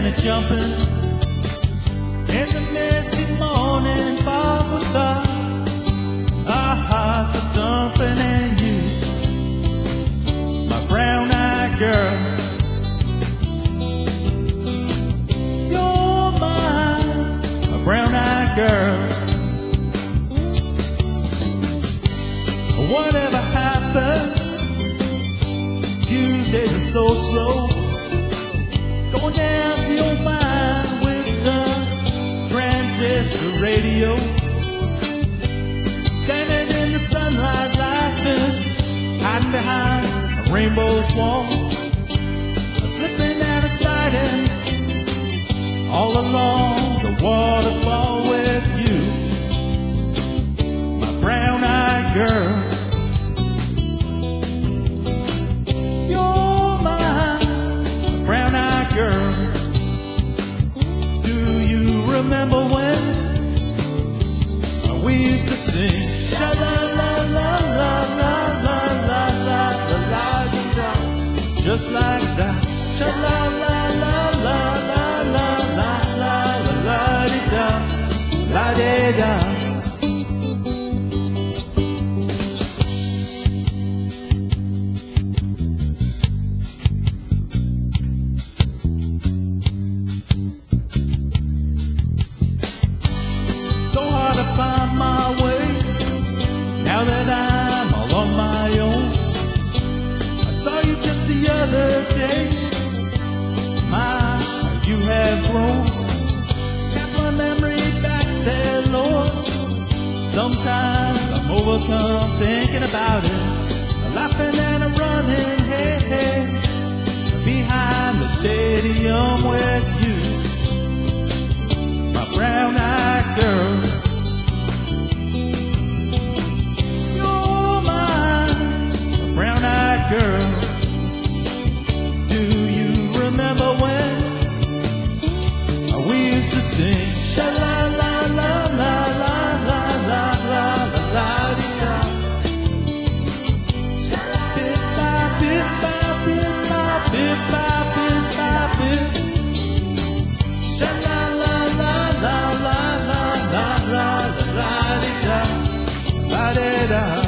a jumping in the misty morning fog was dark. Our hearts are thumping and you, my brown-eyed girl, you're mine, my brown-eyed girl. Whatever happened, Tuesdays are so slow. Going down to your mind with the transistor radio. Standing in the sunlight laughing, hiding behind a rainbow's wall. Slipping and sliding all along the waterfall with you, my brown-eyed girl. Girl, do you remember when we used to sing sha la la la la la la la la la la la, just like that, sha la la la la la la la la la la di da, la di da. To find my way now that I'm all on my own. I saw you just the other day. My, you have grown. Cast my memory back there, Lord. Sometimes I'm overcome thinking about it, laughing and running, hey, hey, behind the stadium with you, my brown-eyed girl. Girl, do you remember when we used to sing sha la la la la la la la la la la di da, bit by bit by bit by bit by bit by bit, sha la la la la la la la la la di da, la di da.